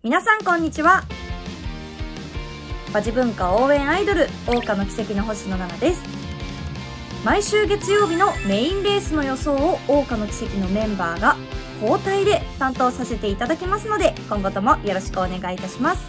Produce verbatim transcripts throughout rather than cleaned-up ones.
皆さんこんにちは。馬事文化応援アイドル桜花の奇跡の星野奈々です。毎週月曜日のメインレースの予想を桜花の奇跡のメンバーが交代で担当させていただきますので、今後ともよろしくお願いいたします。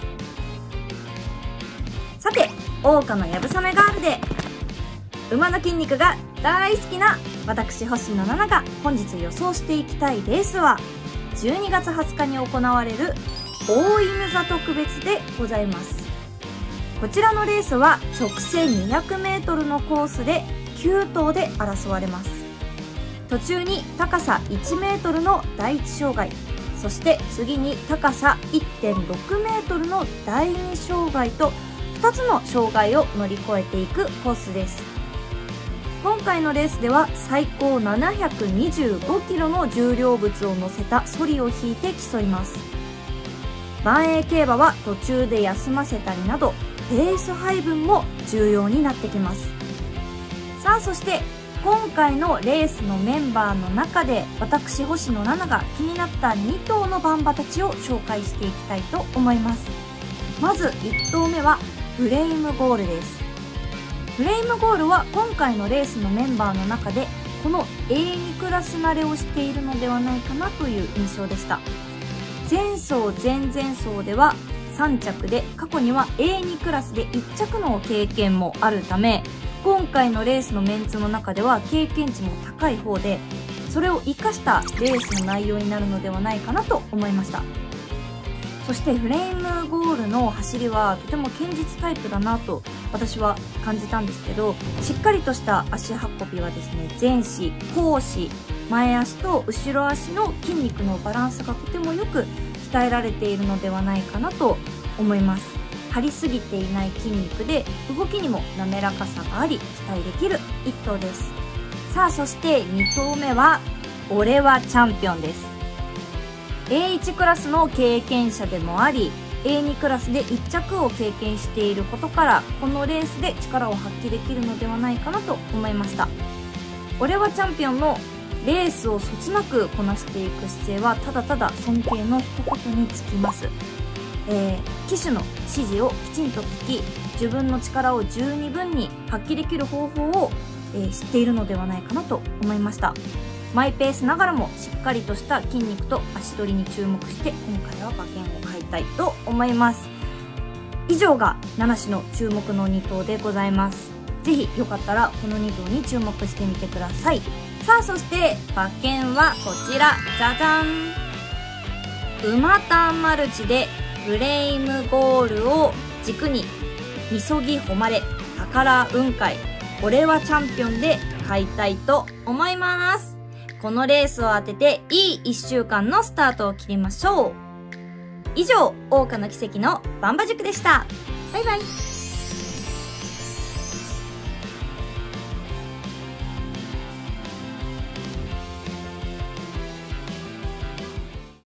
さて、桜花のやぶさめガールで馬の筋肉が大好きな私星野奈々が本日予想していきたいレースはじゅうにがつはつかに行われる大犬座特別でございます。こちらのレースは直線 にひゃくメートル のコースできゅう頭で争われます。途中に高さいちメートルのだいいち障害、そして次に高さ いってんろくメートル のだいに障害とふたつの障害を乗り越えていくコースです。今回のレースでは最高ななひゃくにじゅうごキロの重量物を乗せたソリを引いて競います。万栄競馬は途中で休ませたりなどペース配分も重要になってきます。さあ、そして今回のレースのメンバーの中で私星野奈々が気になったに頭の馬場たちを紹介していきたいと思います。まずいっ頭目はフレイムゴールです。フレイムゴールは今回のレースのメンバーの中でこの エーに クラス慣れをしているのではないかなという印象でした。前走前々走ではさん着で、過去には エーに クラスでいっ着の経験もあるため、今回のレースのメンツの中では経験値も高い方で、それを生かしたレースの内容になるのではないかなと思いました。そしてフレームゴールの走りはとても堅実タイプだなと私は感じたんですけど、しっかりとした足運びはですね、前肢後肢前足と後ろ足の筋肉のバランスがとてもよく鍛えられているのではないかなと思います。張りすぎていない筋肉で動きにも滑らかさがあり期待できるいっ頭です。さあ、そしてに頭目は俺はチャンピオンです。エーいち クラスの経験者でもあり エーに クラスでいっ着を経験していることから、このレースで力を発揮できるのではないかなと思いました。俺はチャンピオンのレースをそつなくこなしていく姿勢はただただ尊敬の一言につきます。えー、騎手の指示をきちんと聞き、自分の力を十二分に発揮できる方法を、えー、知っているのではないかなと思いました。マイペースながらもしっかりとした筋肉と足取りに注目して今回は馬券を買いたいと思います。以上が七種の注目のに頭でございます。ぜひよかったらこのに頭に注目してみてください。さあ、そして馬券はこちら、じゃじゃん。馬タンマルチでフレームゴールを軸にみそぎ誉れ、宝雲海、俺はチャンピオンで買いたいと思います。このレースを当てていいいっしゅうかんのスタートを切りましょう。以上、桜花の奇跡のバンバ塾でした。バイバイ。